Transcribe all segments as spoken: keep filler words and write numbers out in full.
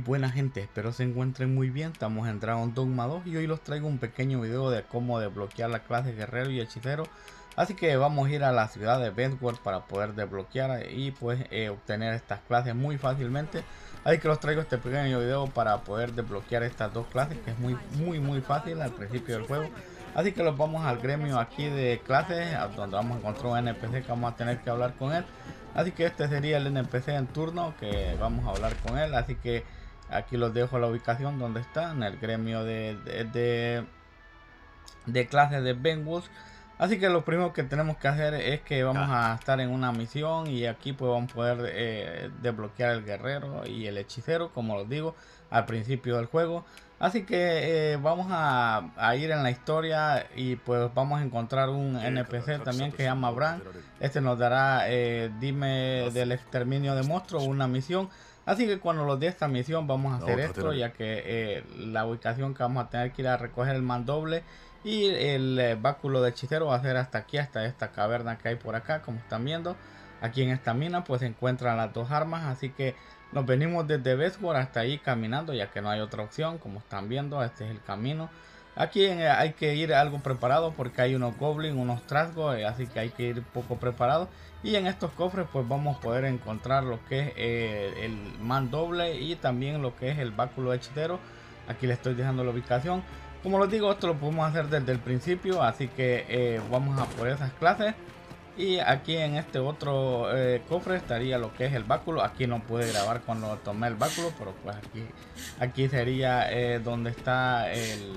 buena gente, espero se encuentren muy bien. Estamos en Dragon Dogma dos y hoy los traigo un pequeño video de cómo desbloquear la clase guerrero y hechicero. Así que vamos a ir a la ciudad de Bentworth para poder desbloquear y pues eh, obtener estas clases muy fácilmente. Así que los traigo este pequeño video para poder desbloquear estas dos clases, que es muy muy muy fácil al principio del juego. Así que los vamos al gremio aquí de clases, donde vamos a encontrar un N P C que vamos a tener que hablar con él. Así que este sería el N P C en turno que vamos a hablar con él. Así que aquí los dejo la ubicación donde está, en el gremio de, de, de, de clases de Bentworth. Así que lo primero que tenemos que hacer es que vamos a estar en una misión y aquí pues vamos a poder eh, desbloquear el guerrero y el hechicero, como los digo, al principio del juego. Así que eh, vamos a, a ir en la historia y pues vamos a encontrar un N P C también que se llama Bran. Este nos dará eh, dime del exterminio de monstruos, una misión. Así que cuando nos dé esta misión vamos a hacer esto, ya que eh, la ubicación que vamos a tener que ir a recoger el mandoble y el eh, báculo de hechicero va a ser hasta aquí, hasta esta caverna que hay por acá, como están viendo. Aquí en esta mina pues se encuentran las dos armas, así que nos venimos desde Bentworth hasta ahí caminando, ya que no hay otra opción, como están viendo, este es el camino. Aquí eh, hay que ir algo preparado porque hay unos goblins, unos trasgos, eh, así que hay que ir poco preparado. Y en estos cofres pues vamos a poder encontrar lo que es eh, el mandoble y también lo que es el báculo de hechicero. Aquí le estoy dejando la ubicación. Como les digo, esto lo podemos hacer desde el principio, así que eh, vamos a por esas clases. Y aquí en este otro eh, cofre estaría lo que es el báculo. Aquí no pude grabar cuando tomé el báculo, pero pues aquí, aquí sería eh, donde está el,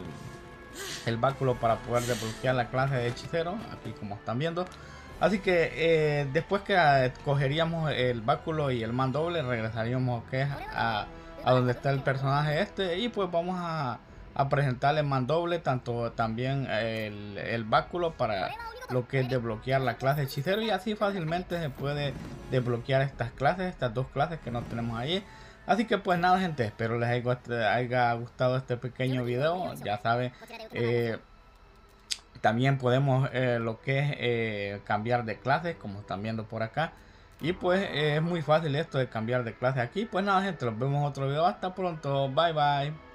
el báculo para poder desbloquear la clase de hechicero, aquí como están viendo. Así que eh, después que eh, cogeríamos el báculo y el mandoble, regresaríamos que es a, a donde está el personaje este y pues vamos a, a presentarle el mandoble, tanto también el, el báculo para lo que es desbloquear la clase hechicero, y así fácilmente se puede desbloquear estas clases, estas dos clases que no tenemos ahí. Así que pues nada gente, espero les haya, haya gustado este pequeño video. Ya saben, eh, también podemos eh, lo que es eh, cambiar de clase, como están viendo por acá. Y pues eh, es muy fácil esto de cambiar de clase aquí. Pues nada gente, nos vemos en otro video. Hasta pronto, bye bye.